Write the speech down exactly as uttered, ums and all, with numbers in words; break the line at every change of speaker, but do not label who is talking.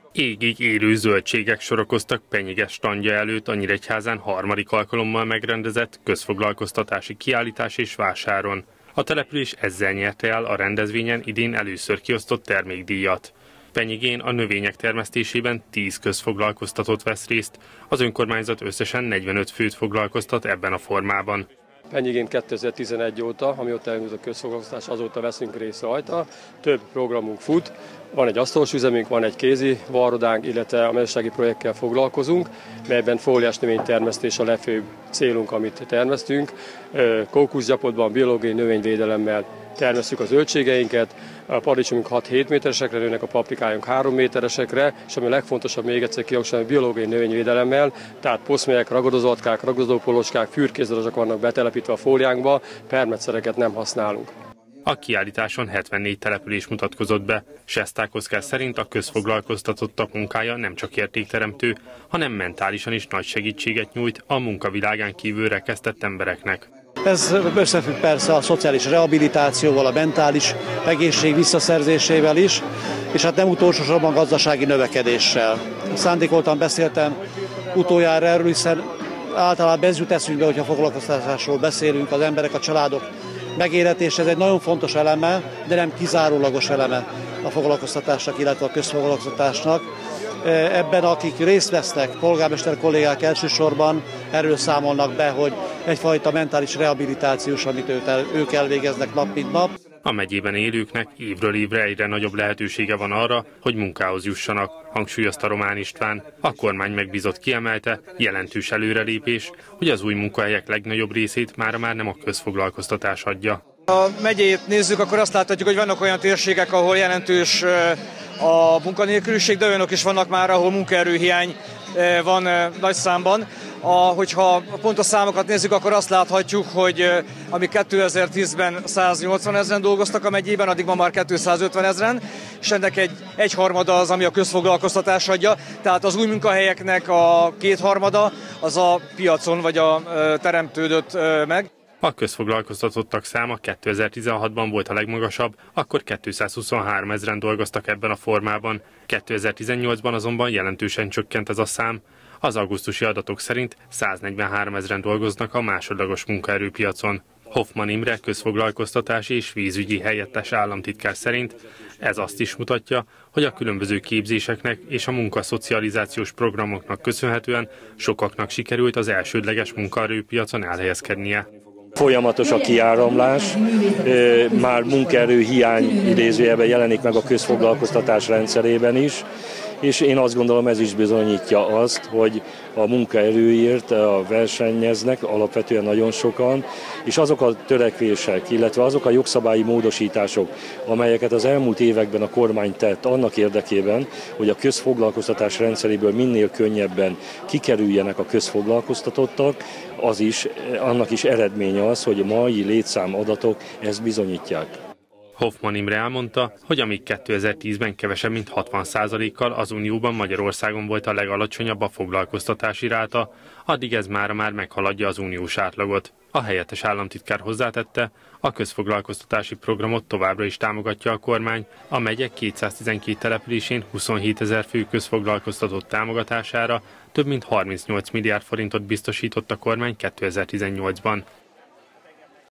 Égig érő zöldségek sorakoztak Penyige standja előtt a Nyíregyházán harmadik alkalommal megrendezett közfoglalkoztatási kiállítás és vásáron. A település ezzel nyerte el a rendezvényen idén először kiosztott termékdíjat. Penyigén a növények termesztésében tíz közfoglalkoztatott vesz részt, az önkormányzat összesen negyvenöt főt foglalkoztat ebben a formában.
Penyigén kétezer-tizenegy óta, amióta elindult a közfoglalkoztatás, azóta veszünk részt rajta. Több programunk fut, van egy asztalos üzemünk, van egy kézi varrodánk, illetve a mezőgazdasági projektkel foglalkozunk, melyben fóliás növénytermesztés a legfőbb célunk, amit termesztünk. Kókuszgyapotban, biológiai növényvédelemmel termesztjük a zöldségeinket, a paradicsomunk hat-hét méteresekre nőnek, a paprikájunk három méteresekre, és ami a legfontosabb még egyszer kihangsúlyozni, a biológiai növényvédelemmel, tehát poszmélyek, ragadozóatkák, ragadozópolocskák, fürkészdarazsak vannak betelepítve a fóliánkba, permetszereket nem használunk.
A kiállításon hetvennégy település mutatkozott be. Sesták Oszkár szerint a közfoglalkoztatottak munkája nem csak értékteremtő, hanem mentálisan is nagy segítséget nyújt a munkavilágán kívül rekesztett embereknek.
Ez összefügg persze a szociális rehabilitációval, a mentális egészség visszaszerzésével is, és hát nem utolsó sorban gazdasági növekedéssel. Szándékoltan beszéltem utoljára erről, hiszen általában ez jut eszünkbe, hogyha foglalkoztatásról beszélünk, az emberek, a családok megélhetése, ez egy nagyon fontos eleme, de nem kizárólagos eleme a foglalkoztatásnak, illetve a közfoglalkoztatásnak. Ebben akik részt vesznek, polgármester kollégák elsősorban erről számolnak be, hogy egyfajta mentális rehabilitációs, amit ők elvégeznek nap mint nap.
A megyében élőknek évről évre egyre nagyobb lehetősége van arra, hogy munkához jussanak, hangsúlyozta Román István. A kormány megbízott kiemelte, jelentős előrelépés, hogy az új munkahelyek legnagyobb részét mára már nem a közfoglalkoztatás adja.
Ha megyét nézzük, akkor azt láthatjuk, hogy vannak olyan térségek, ahol jelentős a munkanélküliség, de olyanok is vannak már, ahol munkaerőhiány van nagy számban. A, hogyha pontos számokat nézzük, akkor azt láthatjuk, hogy amíg kétezer-tízben száznyolcvan ezren dolgoztak a megyében, addig ma már kétszázötven ezren, és ennek egy egyharmada az, ami a közfoglalkoztatás adja. Tehát az új munkahelyeknek a kétharmada az a piacon vagy a teremtődött meg.
A közfoglalkoztatottak száma kétezer-tizenhatban volt a legmagasabb, akkor kétszázhuszonhárom ezren dolgoztak ebben a formában. kétezer-tizennyolcban azonban jelentősen csökkent ez a szám. Az augusztusi adatok szerint száznegyvenhárom ezren dolgoznak a másodlagos munkaerőpiacon. Hoffman Imre közfoglalkoztatási és vízügyi helyettes államtitkár szerint ez azt is mutatja, hogy a különböző képzéseknek és a munkaszocializációs programoknak köszönhetően sokaknak sikerült az elsődleges munkaerőpiacon elhelyezkednie.
Folyamatos a kiáramlás, már munkaerő hiány idézőjelben jelenik meg a közfoglalkoztatás rendszerében is, és én azt gondolom, ez is bizonyítja azt, hogy a munkaerőért a versenyeznek alapvetően nagyon sokan, és azok a törekvések, illetve azok a jogszabályi módosítások, amelyeket az elmúlt években a kormány tett annak érdekében, hogy a közfoglalkoztatás rendszeréből minél könnyebben kikerüljenek a közfoglalkoztatottak, az is, annak is eredménye az, hogy a mai létszámadatok ezt bizonyítják.
Hoffman Imre elmondta, hogy amíg kétezer-tízben kevesebb mint hatvan százalékkal az Unióban Magyarországon volt a legalacsonyabb a foglalkoztatási ráta, addig ez mára már meghaladja az uniós átlagot. A helyettes államtitkár hozzátette, a közfoglalkoztatási programot továbbra is támogatja a kormány, a megye kétszáztizenkét településén huszonhét ezer fő közfoglalkoztatott támogatására több mint harmincnyolc milliárd forintot biztosított a kormány kétezer-tizennyolcban.